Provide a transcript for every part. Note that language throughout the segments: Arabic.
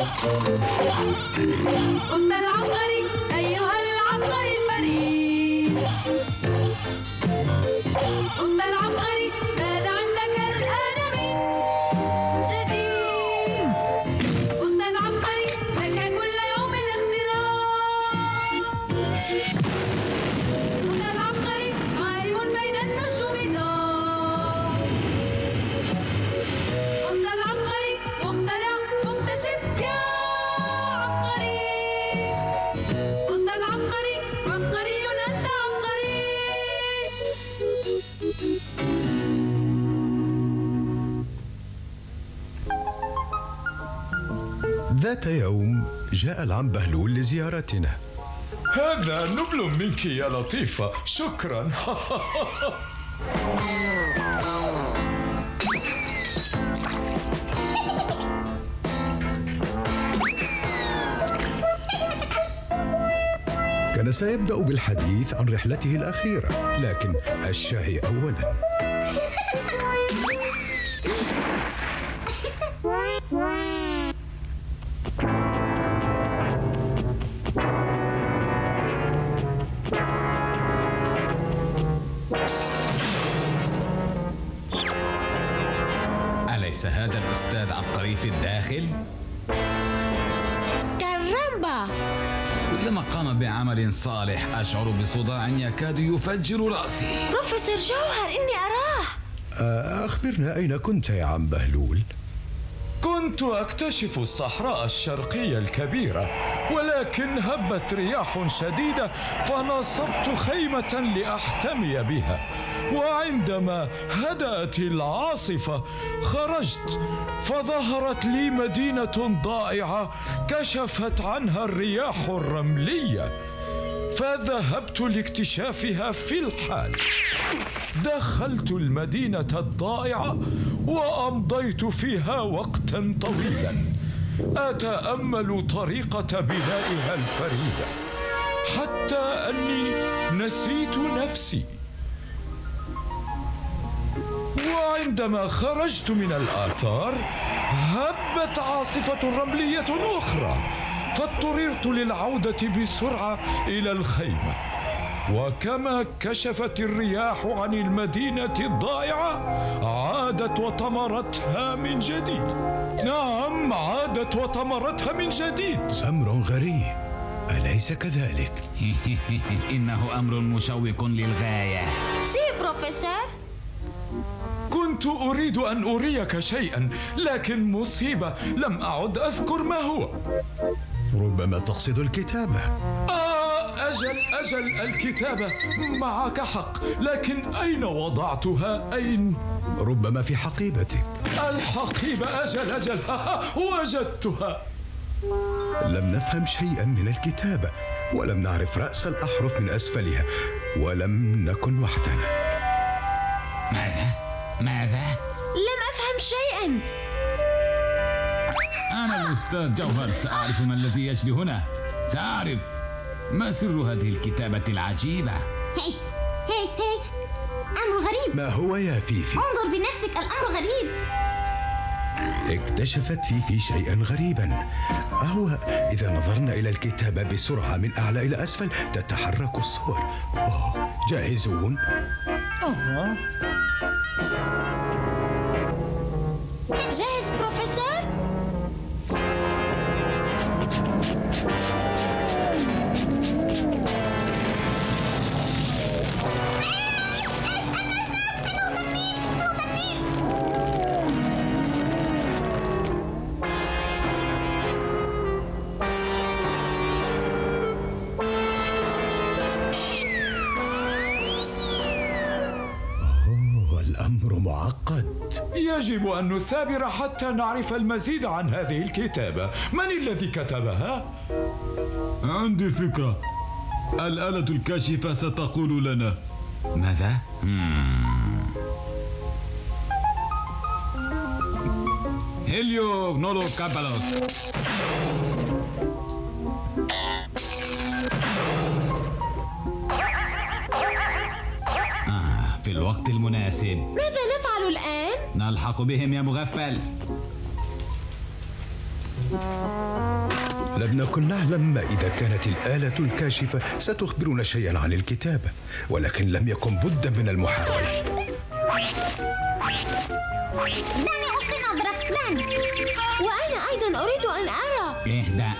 أستاذ عبقري أيها العبقري الفريد. أستاذ عبقري ماذا عندك الآن من جديد؟ أستاذ عبقري لك كل يوم اختراع. أستاذ عبقري عالم بين النجوم ضاع. أستاذ عبقري مخترع مكتشف يا عبقري. أستاذ عبقري عبقري أنت عبقري. ذات يوم جاء العم بهلول لزيارتنا. هذا نبل منك يا لطيفة، شكرا. كان سيبدأ بالحديث عن رحلته الأخيرة، لكن الشاي أولا. أليس هذا الأستاذ عبقري في الداخل؟ كرامبا! كلما قام بعمل صالح أشعر بصداع يكاد يفجر رأسي. بروفيسور جوهر إني أراه. أخبرنا أين كنت يا عم بهلول؟ كنت أكتشف الصحراء الشرقية الكبيرة، ولكن هبت رياح شديدة فنصبت خيمة لأحتمي بها، وعندما هدأت العاصفة خرجت فظهرت لي مدينة ضائعة كشفت عنها الرياح الرملية، فذهبت لاكتشافها في الحال. دخلت المدينة الضائعة وأمضيت فيها وقتا طويلا أتأمل طريقة بنائها الفريدة، حتى أني نسيت نفسي. وعندما خرجت من الآثار هبت عاصفة رملية أخرى، فاضطررت للعودة بسرعة إلى الخيمة. وكما كشفت الرياح عن المدينة الضائعة عادت وطمرتها من جديد. نعم، عادت وطمرتها من جديد. أمر غريب، أليس كذلك؟ إنه أمر مشوق للغاية. سي بروفيسور. كنت أريد أن أريك شيئا، لكن مصيبة لم أعد أذكر ما هو. ربما تقصد الكتابة. أجل الكتابة، معك حق، لكن أين وضعتها؟ أين؟ ربما في حقيبتك. الحقيبة، أجل وجدتها. لم نفهم شيئا من الكتابة، ولم نعرف رأس الأحرف من أسفلها، ولم نكن وحدنا. ماذا؟ لم أفهم شيئا. أنا الأستاذ جوهر، سأعرف ما الذي يجري هنا. سأعرف ما سر هذه الكتابة العجيبة. هي أمر غريب. ما هو يا فيفي؟ انظر بنفسك، الأمر غريب. اكتشفت فيفي شيئا غريبا. أهو إذا نظرنا إلى الكتابة بسرعة من أعلى إلى أسفل تتحرك الصور. جاهزون؟ جاهز بروفيسور؟ الأمر معقد. يجب أن نثابر حتى نعرف المزيد عن هذه الكتابة. من الذي كتبها؟ عندي فكرة، الآلة الكاشفة ستقول لنا. ماذا؟ هيليو نولو كابالوس. في الوقت المناسب. ماذا نفعل الآن؟ نلحق بهم يا مغفل. لم نكن نعلم ما إذا كانت الآلة الكاشفة ستخبرنا شيئا عن الكتابة، ولكن لم يكن بد من المحاولة. دعني ألقي نظرة. دعني. وأنا أيضا أريد أن أرى. اهدأ.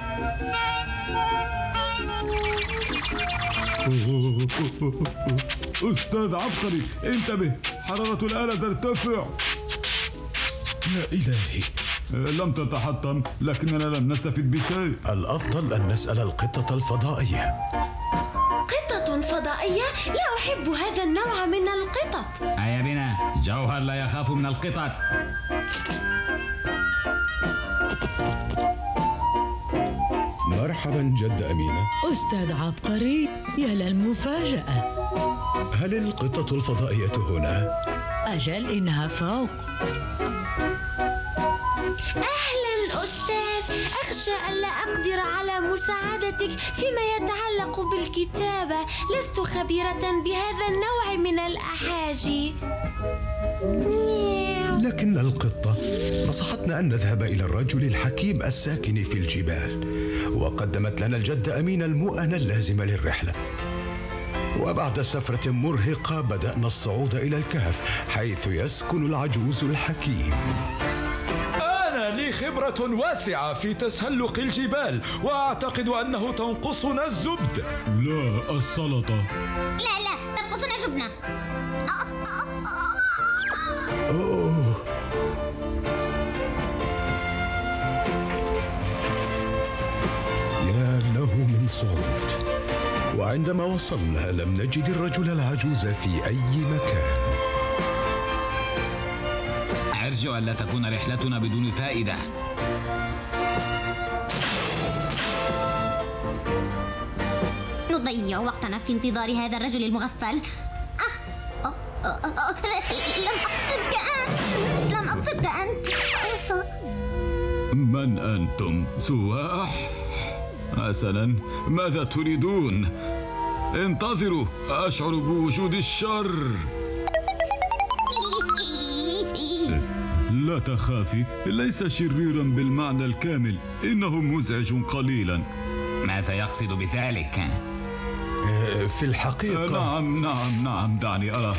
أستاذ عبقري، انتبه، حرارة الآلة ترتفع. يا إلهي، لم تتحطم، لكننا لم نستفد بشيء. الأفضل أن نسأل القطة الفضائية. قطة فضائية؟ لا أحب هذا النوع من القطط. هيا بنا، جوهر لا يخاف من القطط. مرحبا جد أمينة. أستاذ عبقري، يا للمفاجأة. هل القطة الفضائية هنا؟ أجل، إنها فوق. أهلا أستاذ، أخشى ألا أقدر على مساعدتك فيما يتعلق بالكتابة. لست خبيرة بهذا النوع من الأحاجي. لكن القطة نصحتنا أن نذهب إلى الرجل الحكيم الساكن في الجبال، وقدمت لنا الجدة أمينة المؤنة اللازمة للرحلة. وبعد سفرة مرهقة بدأنا الصعود إلى الكهف حيث يسكن العجوز الحكيم. أنا لي خبرة واسعة في تسلق الجبال، وأعتقد أنه تنقصنا الزبد. لا، السلطة. لا تنقصنا جبنة. أوه. يا له من صعود. وعندما وصلنا لم نجد الرجل العجوز في أي مكان. أرجو ألا تكون رحلتنا بدون فائدة. نضيع وقتنا في انتظار هذا الرجل المغفل. لم أقصدك أنت. من أنتم؟ سواح؟ حسنا، ماذا تريدون؟ انتظروا، أشعر بوجود الشر. لا تخافي، ليس شريرا بالمعنى الكامل، إنه مزعج قليلا. ماذا يقصد بذلك؟ في الحقيقة نعم، دعني أرى.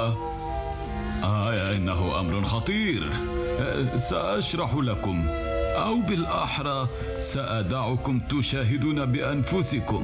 إنه أمر خطير. سأشرح لكم، أو بالأحرى سأدعكم تشاهدون بأنفسكم.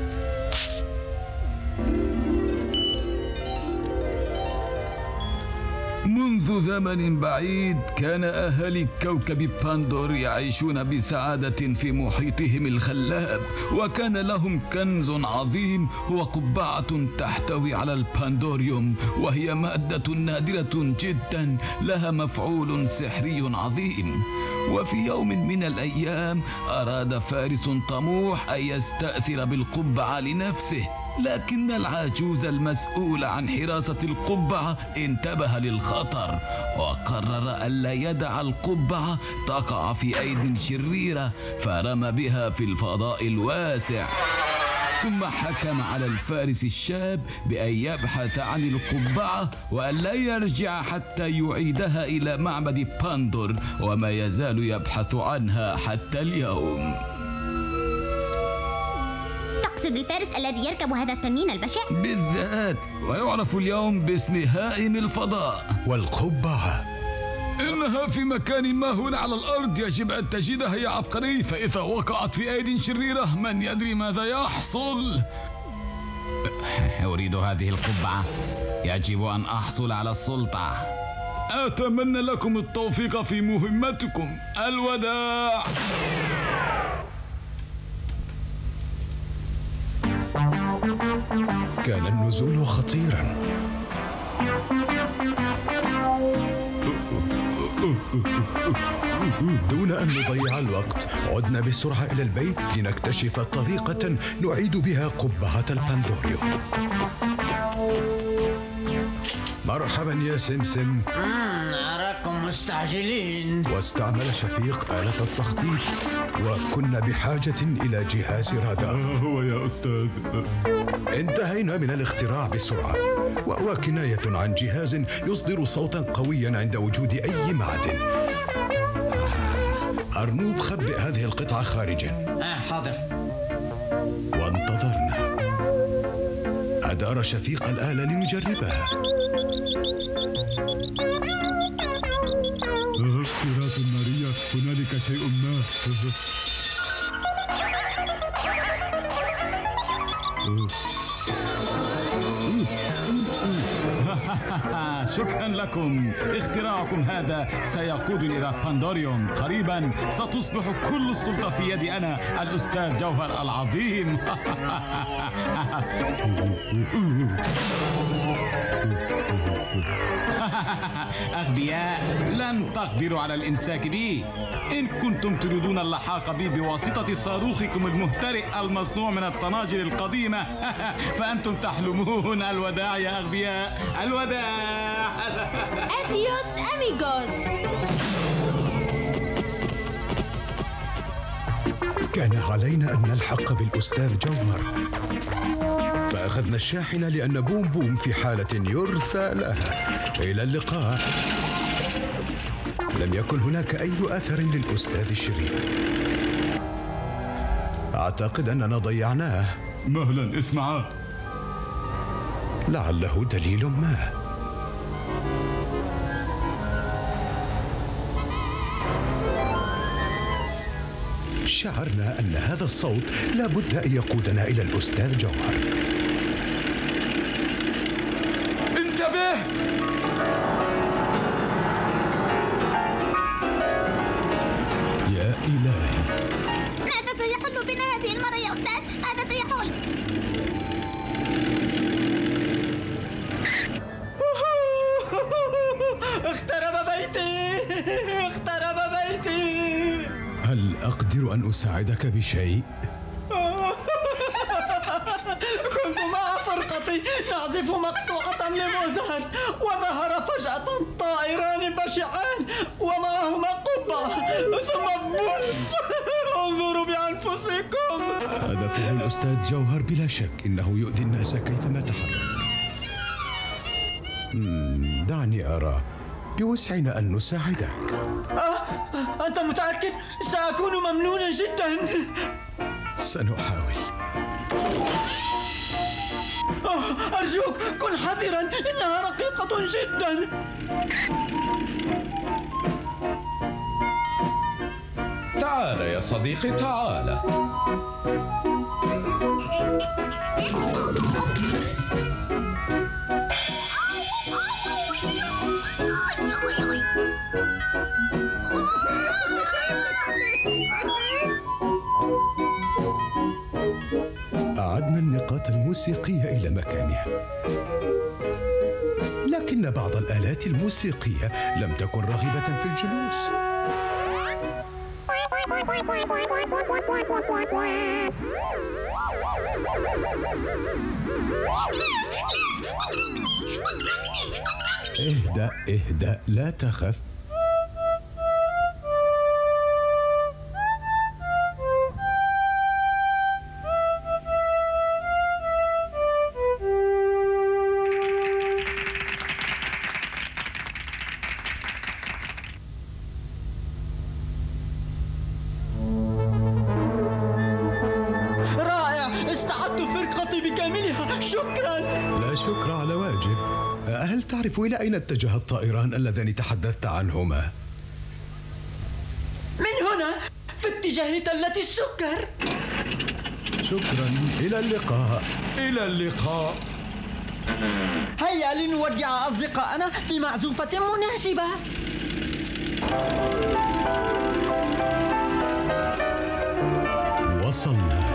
منذ زمن بعيد كان أهالي كوكب باندور يعيشون بسعادة في محيطهم الخلاب، وكان لهم كنز عظيم هو قبعة تحتوي على الباندوريوم، وهي مادة نادرة جدا لها مفعول سحري عظيم. وفي يوم من الأيام أراد فارس طموح أن يستأثر بالقبعة لنفسه، لكن العجوز المسؤول عن حراسة القبعة انتبه للخطر، وقرر ألا يدع القبعة تقع في أيدي شريرة، فرمى بها في الفضاء الواسع. ثم حكم على الفارس الشاب بأن يبحث عن القبعة وأن لا يرجع حتى يعيدها إلى معبد باندور، وما يزال يبحث عنها حتى اليوم. تقصد الفارس الذي يركب هذا التنين البشع؟ بالذات، ويعرف اليوم باسم هائم الفضاء. والقبعة إنها في مكان ما هنا على الأرض، يجب أن تجدها يا عبقري، فإذا وقعت في أيدي شريرة من يدري ماذا يحصل. أريد هذه القبعة، يجب أن أحصل على السلطة. أتمنى لكم التوفيق في مهمتكم. الوداع. كان النزول خطيرا. دون أن نضيع الوقت عدنا بسرعة إلى البيت لنكتشف طريقة نعيد بها قبعة الباندوريوم. مرحبا يا سمسم. أراكم مستعجلين. واستعمل شفيق آلة التخطيط، وكنا بحاجة إلى جهاز رادار. هو يا أستاذ. انتهينا من الاختراع بسرعة، وهو كناية عن جهاز يصدر صوتا قويا عند وجود أي معدن. أرنوب خبئ هذه القطعة خارجا. حاضر. وانتظرنا. أدار شفيق الآلة لنجربها. كرات نارية، هنالك شيء ما. شكرا لكم. اختراعكم هذا سيقودني إلى باندوريوم. قريبا ستصبح كل السلطة في يدي أنا الأستاذ جوهر العظيم. أغبياء، لن تقدروا على الإمساك بي. إن كنتم تريدون اللحاق بي بواسطة صاروخكم المهترئ المصنوع من الطناجر القديمة فأنتم تحلمون. الوداع يا أغبياء، الوداع. أديوس أميغوس. كان علينا أن نلحق بالأستاذ جوهر، فأخذنا الشاحنة لأن بوم بوم في حالة يرثى لها. إلى اللقاء. لم يكن هناك أي أثر للأستاذ الشرير. أعتقد أننا ضيعناه. مهلا، اسمعا. لعله دليل ما. شعرنا أن هذا الصوت لا بد أن يقودنا إلى الأستاذ جوهر. انتبه! يا إلهي، ماذا سيحل بنا هذه المرة يا أستاذ؟ ماذا سيحل؟ اقترب بيتي، اقترب بيتي. هل أقدر أن أساعدك بشيء؟ كنت مع فرقتي نعزف مقطوعة لموزارت، وظهر فجأة طائران بشعان ومعهما قبعة ثم بوف. انظروا بأنفسكم. هدفه الأستاذ جوهر بلا شك. إنه يؤذي الناس كيفما تحرك. دعني أرى. بوسعنا أن نساعدك. أنت متأكد؟ سأكون ممنونا جدا. سنحاول. أرجوك كن حذرا، إنها رقيقة جدا. تعال يا صديقي، تعال. أعدنا النقاط الموسيقية إلى مكانها، لكن بعض الآلات الموسيقية لم تكن راغبة في الجلوس. اهدأ اهدأ، لا تخف. استعدت فرقتي بكاملها. شكرا. لا شكر على واجب. هل تعرف إلى أين اتجه الطائران اللذان تحدثت عنهما؟ من هنا في اتجاه تلة السكر. شكرا، إلى اللقاء. إلى اللقاء. هيا لنودع أصدقائنا بمعزوفة مناسبة. وصلنا.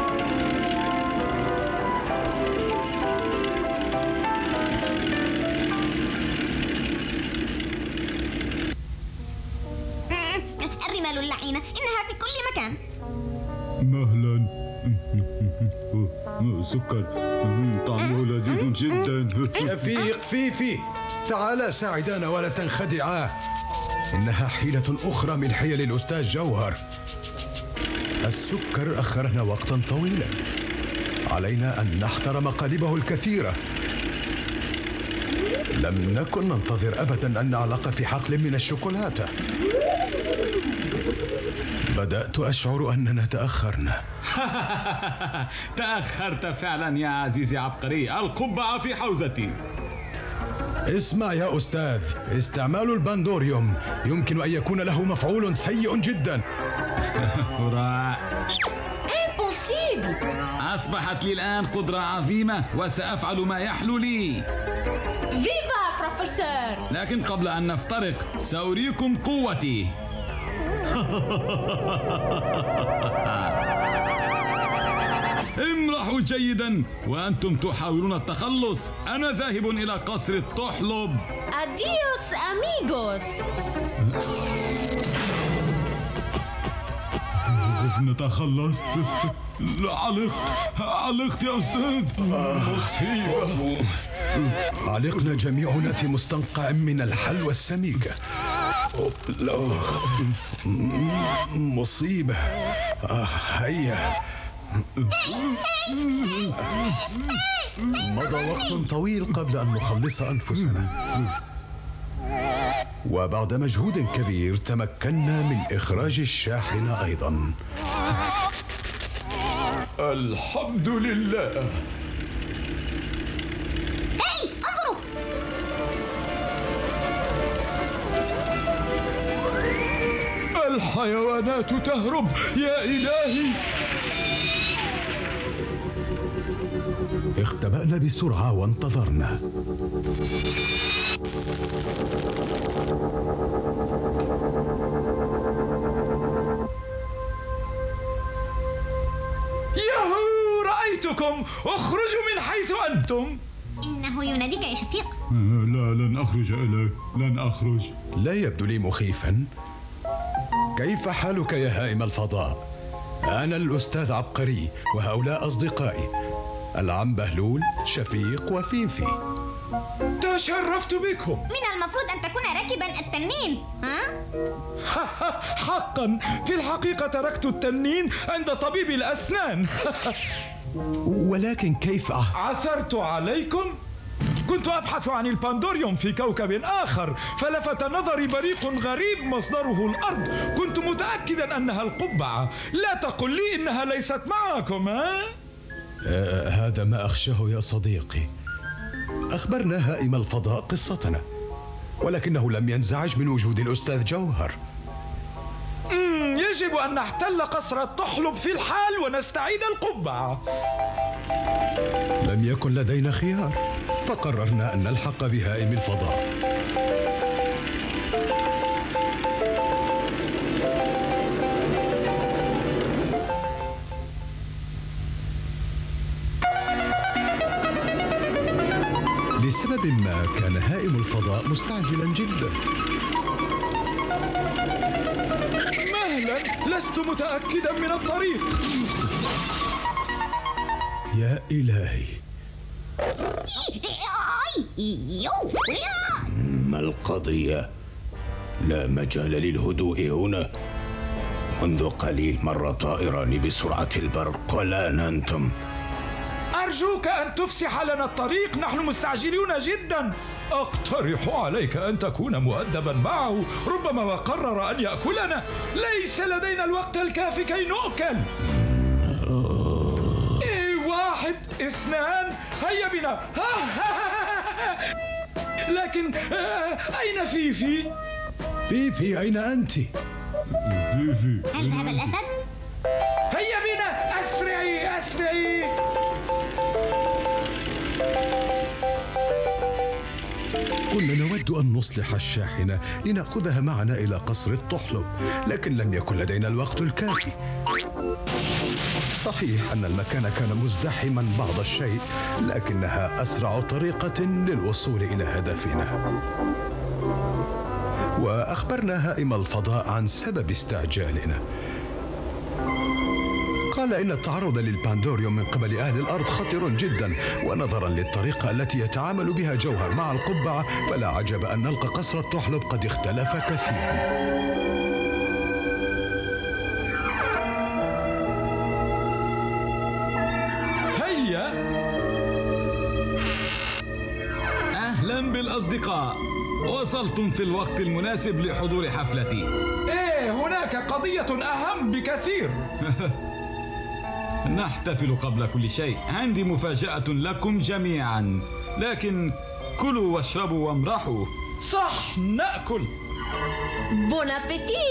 الرمال اللعينة إنها في كل مكان. مهلا. سكر طعمه لذيذ جدا. شفيق، فيفي، تعالا ساعدانا ولا تنخدعا. إنها حيلة أخرى من حيل الأستاذ جوهر. السكر أخرنا وقتا طويلا. علينا أن نحذر مقالبه الكثيرة. لم نكن ننتظر أبدا أن نعلق في حقل من الشوكولاتة. بدأت أشعر أننا تأخرنا. تأخرت فعلا يا عزيزي عبقري، القبعة في حوزتي. اسمع يا أستاذ، استعمال الباندوريوم يمكن أن يكون له مفعول سيء جدا. امبوسيبل. أصبحت لي الآن قدرة عظيمة وسأفعل ما يحلو لي. فيفا بروفيسور. لكن قبل أن نفترق سأريكم قوتي. امرحوا جيدا وأنتم تحاولون التخلص. أنا ذاهب إلى قصر الطحلب. أديوس أميغوس. نتخلص. علقت يا أستاذ. مصيبة. علقنا جميعنا في مستنقع من الحلوى السميكة. مصيبة. هيا. مضى وقت طويل قبل أن نخلص أنفسنا، وبعد مجهود كبير تمكنا من إخراج الشاحنة أيضا. الحمد لله. هاي انظروا. الحيوانات تهرب يا إلهي. اختبأنا بسرعة وانتظرنا. ياهو، رأيتكم. اخرجوا من حيث أنتم. إنه يناديك يا شفيق. لا، لن أخرج إليه، لن أخرج. لا يبدو لي مخيفا. كيف حالك يا هائم الفضاء؟ أنا الأستاذ عبقري وهؤلاء أصدقائي، العم بهلول، شفيق وفيفي. تشرفت بكم. من المفروض أن تكون راكبا التنين، ها؟ حقا، في الحقيقة تركت التنين عند طبيب الأسنان. ولكن كيف عثرت عليكم؟ كنت أبحث عن الباندوريوم في كوكب آخر، فلفت نظري بريق غريب مصدره الأرض. كنت متأكدا أنها القبعة. لا تقل لي إنها ليست معكم، ها؟ هذا ما أخشاه يا صديقي. أخبرنا هائم الفضاء قصتنا، ولكنه لم ينزعج من وجود الأستاذ جوهر. يجب أن نحتل قصر الطحلب في الحال ونستعيد القبعة. لم يكن لدينا خيار، فقررنا أن نلحق بهائم الفضاء. لسبب ما كان هائم الفضاء مستعجلا جدا. مهلا، لست متأكدا من الطريق. يا إلهي، ما القضية؟ لا مجال للهدوء هنا. منذ قليل مر طائران بسرعة البرق والآن أنتم. أرجوك أن تفسح لنا الطريق، نحن مستعجلون جدا. أقترح عليك أن تكون مؤدبا معه، ربما وقرر أن يأكلنا. ليس لدينا الوقت الكافي كي نؤكل. 1 2 هيا بنا. لكن أين فيفي؟ فيفي أين أنت؟ فيفي، هل ذهب الأسد؟ هيا بنا، أسرعي أسرعي. كنا نود أن نصلح الشاحنة لنأخذها معنا إلى قصر الطحلب، لكن لم يكن لدينا الوقت الكافي. صحيح أن المكان كان مزدحما بعض الشيء، لكنها أسرع طريقة للوصول إلى هدفنا. وأخبرنا هائم الفضاء عن سبب استعجالنا. قال إن التعرض للباندوريوم من قبل أهل الأرض خطر جدا، ونظرا للطريقة التي يتعامل بها جوهر مع القبعة فلا عجب أن نلقى قصر الطحلب قد اختلف كثيرا. هيا. أهلا بالأصدقاء، وصلتم في الوقت المناسب لحضور حفلتي. إيه، هناك قضية أهم بكثير. نحتفل قبل كل شيء. عندي مفاجأة لكم جميعا، لكن كلوا واشربوا وامرحوا. صح، نأكل. بون أبيتي.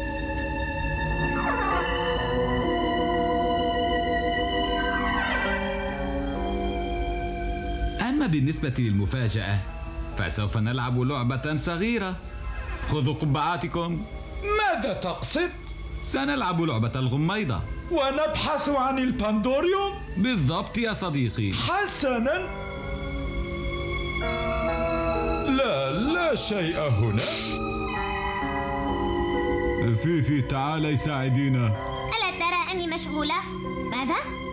أما بالنسبة للمفاجأة فسوف نلعب لعبة صغيرة. خذوا قبعاتكم. ماذا تقصد؟ سنلعب لعبة الغميضة. ونبحث عن الباندوريوم؟ بالضبط يا صديقي. حسنا. لا شيء هنا. فيفي تعالي ساعدينا. ألا ترى أني مشغولة؟ ماذا؟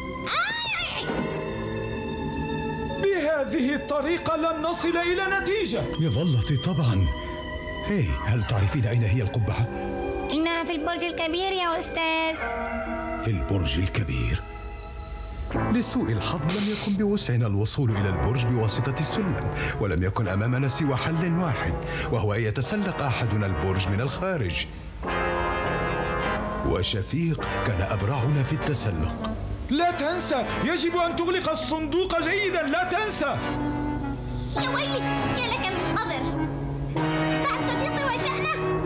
بهذه الطريقة لن نصل إلى نتيجة. مظلتي طبعا. هل تعرفين أين هي القبعة؟ إنها في البرج الكبير يا أستاذ. في البرج الكبير؟ لسوء الحظ لم يكن بوسعنا الوصول إلى البرج بواسطة السلم، ولم يكن أمامنا سوى حل واحد، وهو أن يتسلق أحدنا البرج من الخارج. وشفيق كان أبرعنا في التسلق. لا تنسى، يجب أن تغلق الصندوق جيدا، لا تنسى. يا ويلي، يا لك من قدر. مع الصديق وشأنه.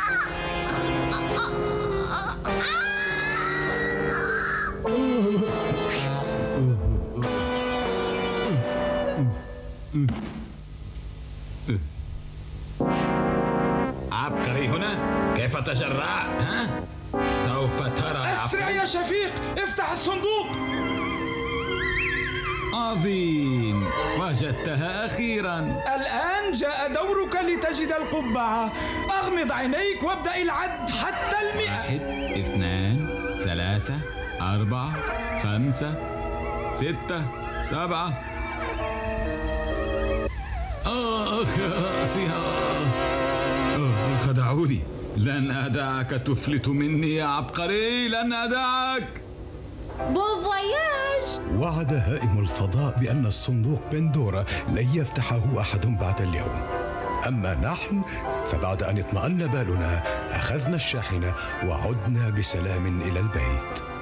عبقري هنا؟ كيف تجرأت؟ ها؟ سوف ترى. أسرع يا شفيق، افتح الصندوق. عظيم، وجدتها أخيرا. الآن جاء دورك لتجد القبعة. أغمض عينيك وابدأ العد حتى 100. 1 2 3 4 5 6 7. آخ يا رأسي. خدعوني. لن أدعك تفلت مني يا عبقري، لن أدعك. بون فواياج. وعد هائم الفضاء بأن الصندوق بندورا لن يفتحه أحد بعد اليوم. أما نحن فبعد أن اطمأن بالنا أخذنا الشاحنة وعدنا بسلام إلى البيت.